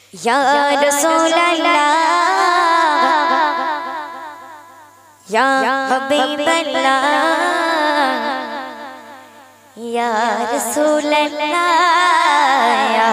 या रसूल अल्लाह या हबीब अल्लाह या रसूल अल्लाह या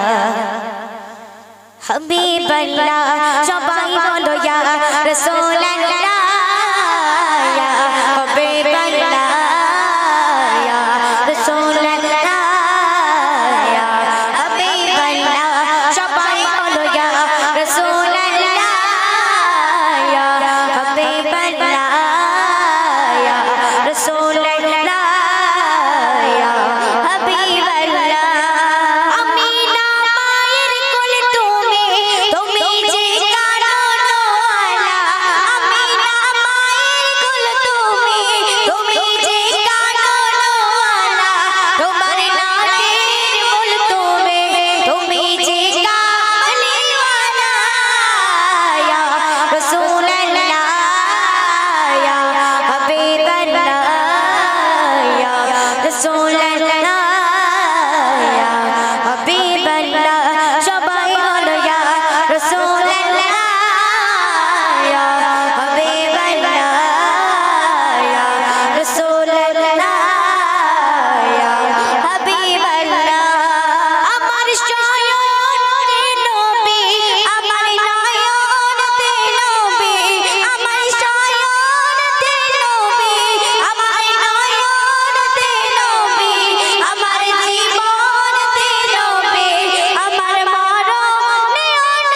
हबीब अल्लाह सबाई बोलो या रसूल अल्लाह या हबीब अल्लाह या रसूल अल्लाह या हबीब अल्लाह सबाई बोलो या रसूल अल्लाह या हबीब अल्लाह या रसूल अल्लाह या हबीब अल्लाह अमीना मायर कुल তুমি যে কারো নোয়ালা আমিনা মায়ের কুল তুমি যে কারো নোয়ালা তোমার নামের মূল তুমি যে কামলিওয়ালা ইয়া রাসূল আল্লাহ ইয়া হাবিব আল্লাহ ইয়া রাসূল আল্লাহ ইয়া হাবিব আল্লাহ সবাই বলো ইয়া रसूल अल्लाह या हबीब अल्लाह या रसूल अल्लाह या हबीब अल्लाह আমার শয়নতে নবী আমার নয়নতে নবী আমার শয়নতে নবী আমার নয়নতে নবী আমার জীবনতে নবী আমার মরণে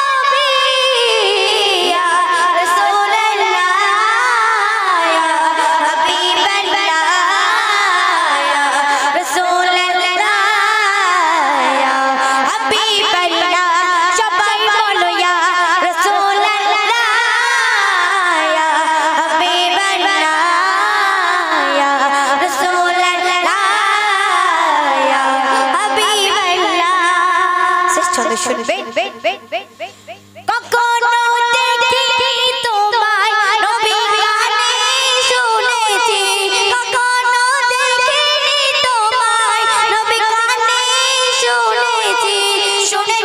শুনবেন কখনো দেখিনি তোমায় নবী গানে শুনেছি কখনো দেখিনি তোমায় নবী গানে শুনেছি শুনে